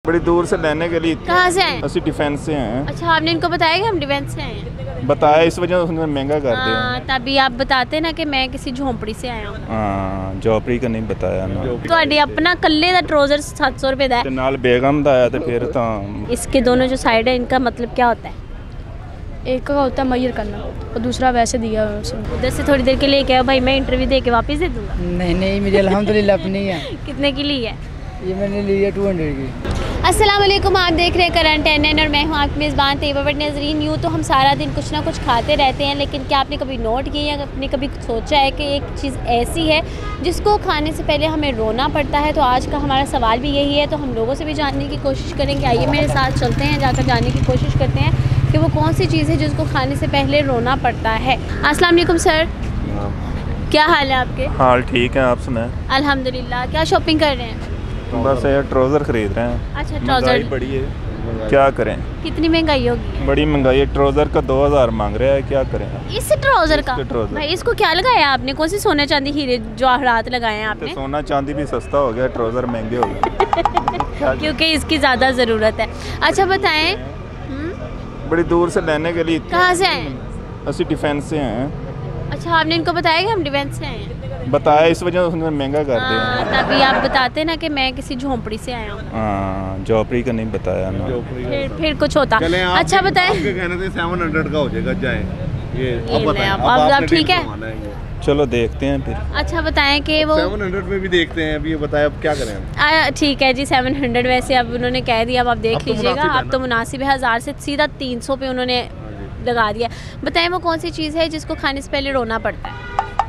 बड़ी दूर से लेने के लिए। कहाँ से आए? ਅਸੀਂ डिफेंस से हैं। अच्छा, आपने इनको बताया कि हम डिफेंस से आए हैं? बताया, इस वजह से उसने महंगा कर दिया। तभी आप बताते ना कि मैं किसी झोंपड़ी से आया हूँ। हाँ, झोपड़ी का नहीं बताया ना। ਤੁਹਾਡੇ अपना कल्ले ਦਾ ट्राउजर 700 रुपए ਦਾ ਤੇ ਨਾਲ बेगम ਦਾ आया तो फिर तो इसके दोनों जो साइड है इनका मतलब क्या होता है? एक का होता है मैयर करना और दूसरा वैसे दिया है उसने। उधर से थोड़ी देर के लिए क्या भाई मैं इंटरव्यू दे के वापस दे दूंगा? नहीं मुझे अल्हम्दुलिल्लाह अपनी है। कितने की ली है? ये मैंने ली है 200 की। अस्सलाम वालेकुम, आप देख रहे हैं करंट एनएन और मैं हूं आपकी मेज़बान तैयबा बट नज़रीन। यूँ तो हम सारा दिन कुछ ना कुछ खाते रहते हैं, लेकिन क्या आपने कभी नोट किया या आपने कभी सोचा है कि एक चीज़ ऐसी है जिसको खाने से पहले हमें रोना पड़ता है? तो आज का हमारा सवाल भी यही है, तो हम लोगों से भी जानने की कोशिश करेंगे। आइए मेरे साथ चलते हैं, जाकर जानने की कोशिश करते हैं कि वो कौन सी चीज़ है जिसको खाने से पहले रोना पड़ता है। अस्सलाम वालेकुम सर, क्या हाल है आपके? हाल ठीक है, आप सुनाएं? अल्हम्दुलिल्लाह। क्या शॉपिंग कर रहे हैं? बस ये ट्राउज़र खरीद रहे हैं। अच्छा, ट्राउज़र बड़ी है, क्या करें? कितनी महंगाई होगी? बड़ी महंगाई है। ट्राउज़र का 2000 मांग रहा है, क्या करें? इस ट्राउज़र का? ट्राउज़र। भाई इसको क्या लगाया आपने? कौन सी सोने चांदी हीरे जवाहरात लगाए हैं आपने? तो सोना चांदी भी सस्ता हो गया, ट्राउज़र महंगे हो गए क्योंकि इसकी ज़्यादा ज़रूरत है। अच्छा बताएं, बड़ी दूर से लेने के लिए। कहाँ से आए? ਅਸੀਂ डिफेंस से हैं। अच्छा, आपने इनको बताया कि हम डिफेंस से आए हैं? बताया, इस वजह से उसने महंगा कर दिया। तभी आप बताते ना कि मैं किसी झोंपड़ी से आया हूँ। हाँ, झोपड़ी का नहीं बताया ना। फिर कुछ होता। अच्छा बताएं, आपके कहने से 700 का हो जाएगा जाए ये अब बताएं, आप ठीक है? चलो देखते हैं फिर। अच्छा बताएं कि वो 700 में भी देखते हैं। अभी ये बताएं अब क्या करें हम? ठीक है जी, 700 वैसे अब उन्होंने कह दिया, अब आप देख लीजिएगा। आप तो मुनासिब है, 1000 से सीधा 300 पे उन्होंने लगा दिया। बताएं वो कौन सी चीज़ है जिसको खाने से पहले रोना पड़ता है?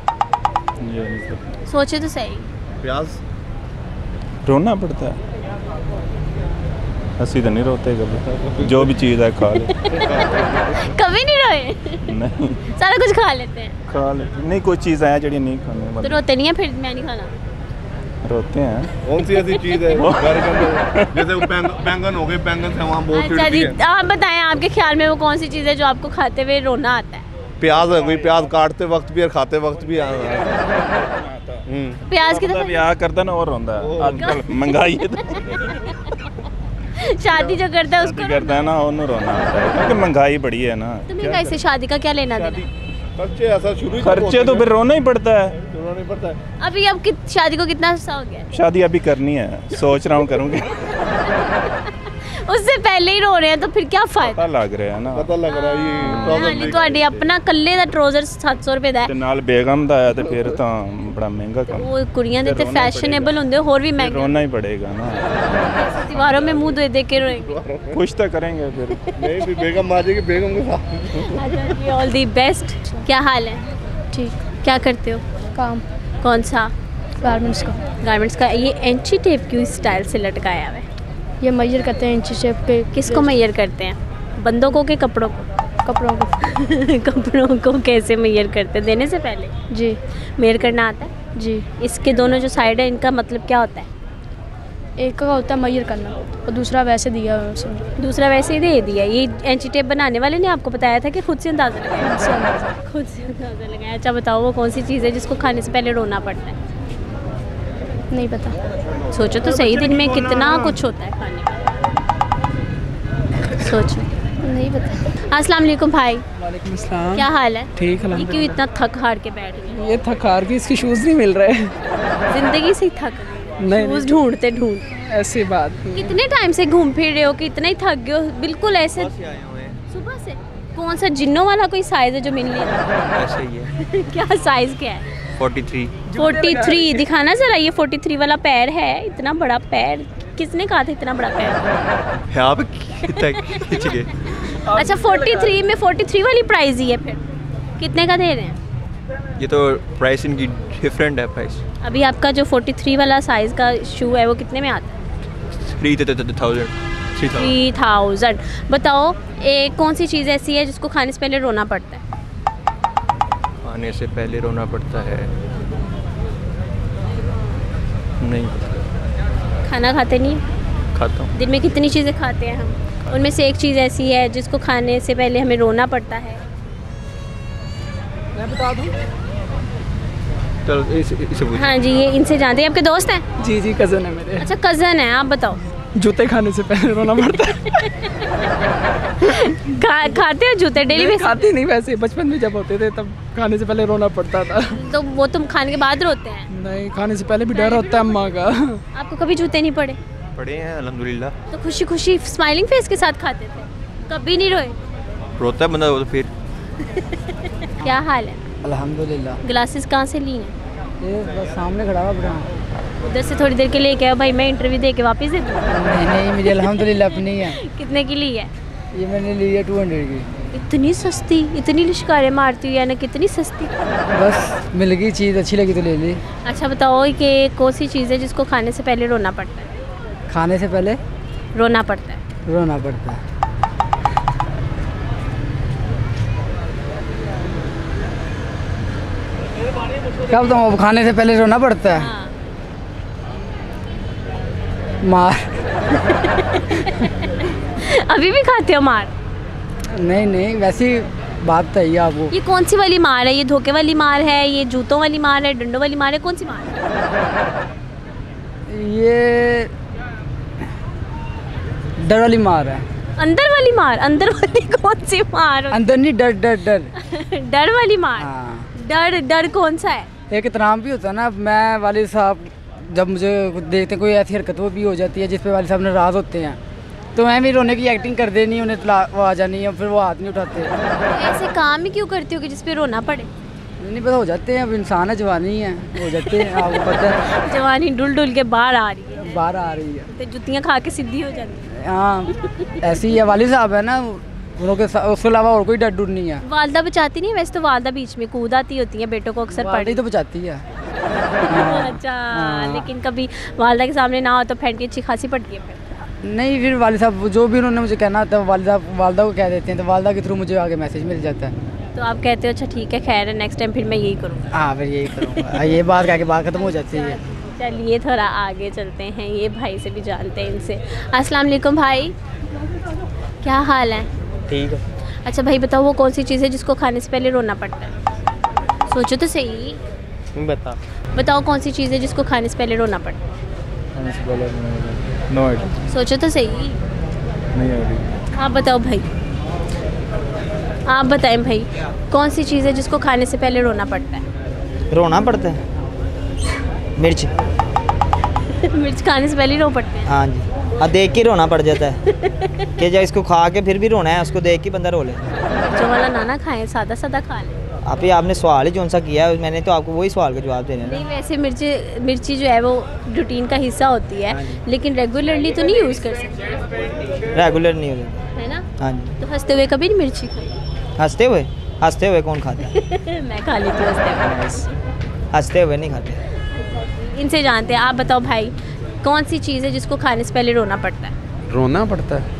सोचे तो सही। प्याज। रोना पड़ता है? हंसी तो नहीं रोते कभी, जो भी चीज़ है खा ले। कभी नहीं रोए? नहीं, सारा कुछ खा लेते हैं। खा ले नहीं, कोई चीज़ है जड़ी नहीं खाने। तो रोते नहीं है? फिर मैं नहीं खाना। रोते हैं। कौन सी ऐसी चीज़ है जैसे बैंगन हो गए, बैंगन से वहाँ बहुत अच्छा जी, आप बताएं आपके ख्याल में वो कौन सी चीज़ है जो आपको खाते हुए रोना आता है? प्याज है कोई, प्याज काटते वक्त भी और खाते वक्त भी। प्याज की मतलब ब्याह करता ना और रोंदा है। आजकल महंगाई है तो शादी जो करता है उसको करता है ना, उन्हें रोना आता है क्योंकि महंगाई बड़ी है ना। तो महंगाई से शादी का क्या लेना देना? खर्चे ऐसा शुरू खर्चे तो फिर रोना ही पड़ता है। नहीं पड़ता है। अभी अब शादी को कितना अर्सा हो गया? शादी अभी करनी है, सोच रहा हूँ करूँगी। उससे पहले ही रो रहे हैं तो फिर क्या फायदा? पता लग रहा है ना। पता लग रहा है ये ਤੁਹਾਡੇ अपना ਕੱਲੇ ਦਾ ट्राउजर 700 रुपए ਦਾ ਹੈ ਤੇ ਨਾਲ ਬੇਗਮ ਦਾ ਆਇਆ ਤੇ ਫਿਰ ਤਾਂ ਬੜਾ ਮਹਿੰਗਾ ਕੰਮ। वो कुड़ियां ਦੇ ਤੇ फैशनेबल ਹੁੰਦੇ और भी महंगे। रोना ही पड़ेगा ना। दीवारों में मुंह दे दे के रोएंगे। कुछ तो करेंगे फिर। नहीं भी बेगम आ जाएगी, बेगम के साथ। अच्छा जी, ऑल दी बेस्ट। क्या हाल है? ठीक। क्या करते हो काम कौन सा? गारमेंट्स का। गारमेंट्स का। ये एंची टेप क्यों इस स्टाइल से लटकाया हुआ है? ये मैयर करते हैं इंची शेप पे। किसको मैयर करते हैं? बंदों को के कपड़ों को? कपड़ों को। कपड़ों को कैसे मैयर करते हैं? देने से पहले जी मैयर करना आता है जी। इसके दोनों जो साइड है इनका मतलब क्या होता है? एक का होता है मैयर करना और दूसरा वैसे दिया है उसने। दूसरा वैसे ही दे दिया। ये एंची टेप बनाने वाले ने आपको बताया था कि खुद से अंदाज़ा लगाया? खुद से अंदाज़ा लगाया। अच्छा बताओ वो कौन सी चीज़ है जिसको खाने से पहले रोना पड़ता है? नहीं पता। सोचो तो सही, दिन में कितना कुछ होता है खाने का, सोचो। नहीं पता। अस्सलाम वालेकुम भाई। वालेकुम अस्सलाम। क्या हाल है? ठीक है। ये क्यों इतना थक हार के बैठ गए? ये थक हार के इसके शूज़ नहीं मिल रहे। जिंदगी से ही थक नहीं, शूज़ ढूंढते ढूंढते। ऐसी बात नहीं। कितने टाइम से घूम फिर रहे हो कि इतना ही थक गए हो? बिल्कुल ऐसे सुबह से। कौन सा जिन्नों वाला कोई साइज़ है जो मिल नहीं रहा? ऐसे ही है। क्या साइज़ क्या है? 43। 43 दिखाना जरा। ये 43 वाला पैर है, इतना बड़ा पैर किसने कहा था इतना बड़ा पैर? आप खींच गए। अच्छा 43 में 43 वाली प्राइस ही है, फिर कितने का दे रहे हैं? ये तो प्राइस इनकी डिफरेंट है प्राइस। अभी आपका जो 43 वाला साइज़ का शू है वो कितने में आता है? 3000। 3000। बताओ कौन सी चीज़ ऐसी है जिसको खाने से पहले रोना पड़ता है? खाने से पहले रोना पड़ता है? नहीं, खाना खाते नहीं? खाता हूँ। दिन में कितनी चीज़ें खाते हैं हम? उनमें से एक चीज़ ऐसी है जिसको खाने से पहले हमें रोना पड़ता है। मैं बता दूँ? चलो इसे पूछो। हाँ जी, ये इनसे जानते हैं। आपके दोस्त हैं? जी जी, कज़न है मेरे। अच्छा कज़न है। आप बताओ जूते खाने से पहले रोना पड़ता है। खाते हो जूते डेली नहीं, बेसिस? खाते नहीं, वैसे बचपन में जब होते थे तब खाने से पहले रोना पड़ता था। तो वो तुम खाने के बाद रोते हैं? नहीं, खाने से पहले भी डर होता है अम्मा का। आपको कभी जूते नहीं पड़े? पढ़े हैं अल्हम्दुलिल्लाह। तो खुशी खुशी स्माइलिंग फेस के साथ खाते थे, कभी नहीं रोए? रोता है बंदा तो फिर। क्या हाल है? अल्हम्दुलिल्लाह। ग्लासेस कहाँ से ली हैं? ये बस सामने खड़ा हुआ ब्रांड। उधर से थोड़ी देर के लिए क्या भाई, मैं इंटरव्यू दे के वापस दे दूँ? नहीं, मुझे अल्हम्दुलिल्लाह अपनी है। कितने की ली है? ये मैंने ली है 200 की। इतनी सस्ती, इतनी लिश्कारे मारती हुई है ना, कितनी सस्ती। बस मिल गई चीज़, अच्छी लगी तो ले ली। अच्छा बताओ कि कौन सी चीज़ है जिसको खाने से पहले रोना पड़ता है? खाने से पहले रोना पड़ता है। रोना पड़ता है। क्या बताऊँ, अब खाने से पहले रोना पड़ता है। हाँ। मार। अभी भी खाते हो मार? नहीं, वैसी बात तो है आपको। ये कौन सी वाली मार है? ये धोखे वाली मार है, ये जूतों वाली मार है, डंडों वाली मार है, कौन सी मार है? ये डर वाली मार है। अंदर वाली मार? अंदर वाली कौन सी मार? अंदर नहीं, डर डर डर। डर वाली मार? हाँ। डर कौन सा है? एक इतराम भी होता है ना। मैं वालिद साहब जब मुझे देखते हैं कोई ऐसी हरकत वो भी हो जाती है जिस पे वालिद साहब नाराज़ होते हैं, तो मैं भी रोने की एक्टिंग कर देनी, उन्हें वो आ जानी है, फिर वो हाथ नहीं उठाते। ऐसे काम ही क्यों करती हो कि जिस पे रोना पड़े? नहीं पता, हो जाते हैं, अब इंसान है, जवानी है, हो जाते हैं, आपको पता है। जवानी डुल डुल के बाहर आ रही है, बाहर आ रही है। तो जुतियाँ खा के सीधी हो जाती है। हाँ, ऐसी ही है। वालिद साहब है ना, उनके उसके अलावा और कोई डर डर नहीं है। वालदा बचाती नहीं? वैसे तो वालदा बीच में कूद आती होती है बेटों को अक्सर वालिद पड़ी। तो बचाती है। अच्छा, लेकिन कभी वालदा के सामने ना हो तो फेंट की अच्छी खासी पड़ती है फिर। नहीं, फिर वालिद साहब जो भी उन्होंने मुझे कहना होता है वालदा को कह देते हैं, तो वालदा के थ्रू मुझे आगे मैसेज मिल जाता है। तो आप कहते हो अच्छा ठीक है, खैर है, नेक्स्ट टाइम फिर मैं यही करूँगा। हाँ, फिर यही करूँगा। ये बात कह के बात खत्म हो जाती है। चलिए थोड़ा आगे चलते हैं, ये भाई से भी जानते हैं इनसे। अस्सलाम वालेकुम भाई, क्या हाल है? ठीक है। अच्छा भाई बताओ, वो कौन सी चीज़ है जिसको खाने से पहले रोना पड़ता है? सोचो तो सही, बताओ कौन सी चीज़ है जिसको खाने से पहले रोना पड़ता है? No idea. सोचो तो सही। नहीं आइडिया। आप बताओ भाई, आप बताएं भाई, कौन सी चीज़ है जिसको खाने से पहले रोना पड़ता है? रोना पड़ता है? मिर्च। मिर्च खाने से पहले रो पड़ते हैं? हाँ जी, अब देख के रोना पड़ जाता है कि जब इसको खा के फिर भी रोना है, उसको देख के बंदा रो ले। जो वाला नाना खाएं, सादा सादा खा लें। आप ही आपने सवाल ही कौन सा किया है, मैंने तो आपको वही सवाल का जवाब देना है नहीं ना। वैसे मिर्ची जो है वो रूटीन का हिस्सा होती है, लेकिन रेगुलरली तो नहीं यूज़ कर सकते, रेगुलर नहीं होता है ना? हाँ जी। तो हंसते हुए कभी नहीं मिर्ची खाई? हंसते हुए कौन खाता है? मैं खा लेती हूँ हंसते हुए। हंसते हुए नहीं खाते। इनसे जानते हैं। आप बताओ भाई, कौन सी चीज़ है जिसको खाने से पहले रोना पड़ता है? रोना पड़ता है?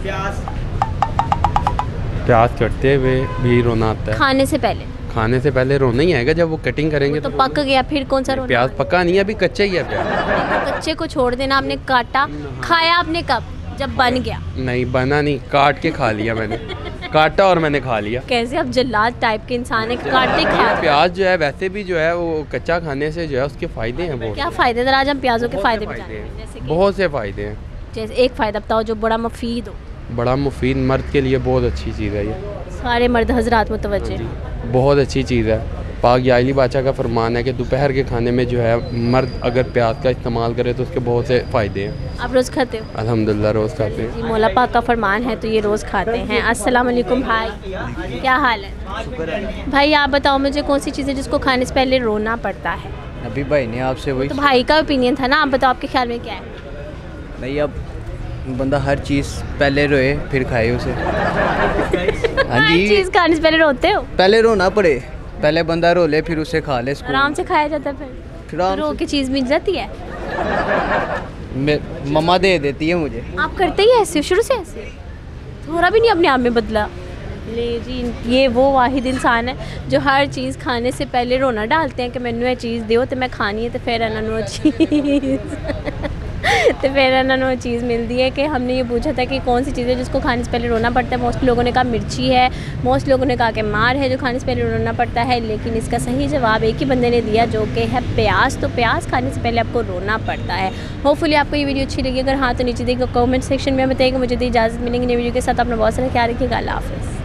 प्याज कटते हुए भी रोना आता है। खाने से पहले? खाने से पहले रोना ही आएगा, जब वो कटिंग करेंगे तो पक गया, फिर कौन सा रोना? प्याज पका नहीं है, अभी कच्चा ही है प्याज। तो कच्चे को छोड़ देना, आपने काटा, खाया आपने कब? जब बन गया। नहीं बना नहीं, काट के खा लिया मैंने। काटा और मैंने खा लिया। कैसे आप जल्लाद टाइप के इंसान है, काटते खा? प्याज जो है वैसे भी जो है वो कच्चा खाने से जो है उसके फायदे हैं बहुत। क्या फ़ायदे? आज हम प्याजों के फ़ायदे भी फायदे जानेंगे, हैं, जैसे कि बहुत से फायदे हैं। जैसे एक फ़ायदा बताओ जो बड़ा मुफीद हो। बड़ा मुफीद, मर्द के लिए बहुत अच्छी चीज़ है ये। सारे मर्द हजरात मुतवज्जे। बहुत अच्छी चीज़ है। पाक याली बादशाह का फरमान है कि दोपहर के खाने में जो है मर्द अगर प्याज का इस्तेमाल करे तो उसके बहुत से फ़ायदे हैं। आप रोज़ खाते हो? अल्हम्दुलिल्लाह रोज़ खाते हैं। जी, मौला पाक का फरमान है तो ये रोज़ खाते हैं। अस्सलाम वालेकुम भाई, क्या हाल है? भाई आप बताओ मुझे, कौन सी चीज़ है जिसको खाने से पहले रोना पड़ता है? अभी भाई ने आपसे वही तो भाई का ओपिनियन था ना, आप बताओ आपके ख्याल में क्या है? नहीं, अब बंदा हर चीज़ पहले रोए फिर खाए उसे। हाँ हर जी, चीज़ खाने से पहले रोते हो? पहले रोना पड़े, पहले बंदा रो ले फिर उसे खा ले। आराम से खाया जाता है फिर रो के चीज़ मिल जाती है। मम्मा दे देती है मुझे। आप करते ही ऐसे हो, शुरू से ऐसे? थोड़ा भी नहीं अपने आप में बदला? ले जी, ये वो वाहिद इंसान है जो हर चीज़ खाने से पहले रोना डालते हैं कि मैनू ये चीज़ दो तो मैं खानी है तो फिर इन्होंने वो चीज़ तो फिर इन्होंने चीज़ मिलती है कि हमने ये पूछा था कि कौन सी चीज़ है जिसको खाने से पहले रोना पड़ता है। मोस्ट लोगों ने कहा मिर्ची है, मोस्ट लोगों ने कहा कि मार है जो खाने से पहले रोना पड़ता है, लेकिन इसका सही जवाब एक ही बंदे ने दिया जो कि है प्याज। तो प्याज खाने से पहले आपको रोना पड़ता है। होपफुली आपको ये वीडियो अच्छी लगी, अगर हाँ तो नीचे देखिए कमेंट सेक्शन में बताइएगा। मुझे दी इजाज़त, मिलेंगे नई वीडियो के साथ। अपना बहुत सारा ख्याल रखिएगा। अल्लाह हाफ़िज़।